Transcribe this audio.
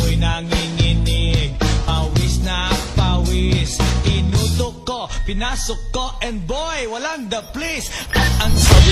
ako'y nanginginig. Pawis na pawis, inutok ko, pinasok ko, and boy, walang the please. At ang